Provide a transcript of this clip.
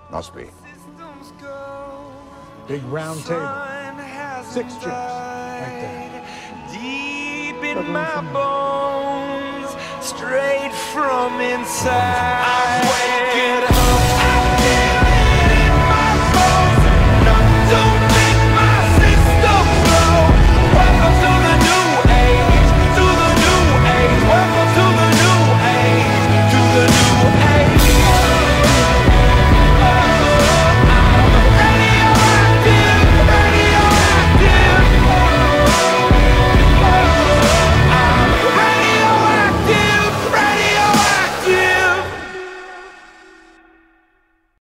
Must be. Big round table. 6 chairs. Right there. Deep in my bones, straight from inside.